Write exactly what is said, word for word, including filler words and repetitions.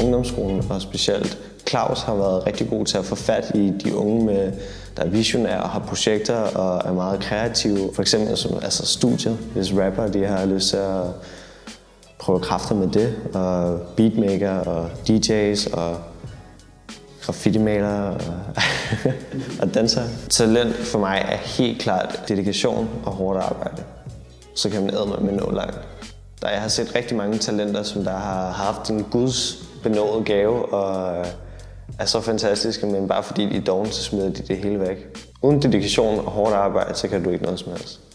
ungdomsskolen, og specielt Claus har været rigtig god til at få fat i de unge, med, der er visionære og har projekter og er meget kreative. For eksempel som, altså studiet, hvis rapper de har lyst til at prøve kræfter med det, og beatmaker og D J's og graffiti-malere og, og dansere. Talent for mig er helt klart dedikation og hårdt arbejde. Så kan man æde med nå langt. Der jeg har set rigtig mange talenter, som der har haft en guds benådet gave og er så fantastiske, men bare fordi de er dogne, så smider de det hele væk. Uden dedikation og hårdt arbejde, så kan du ikke noget som helst.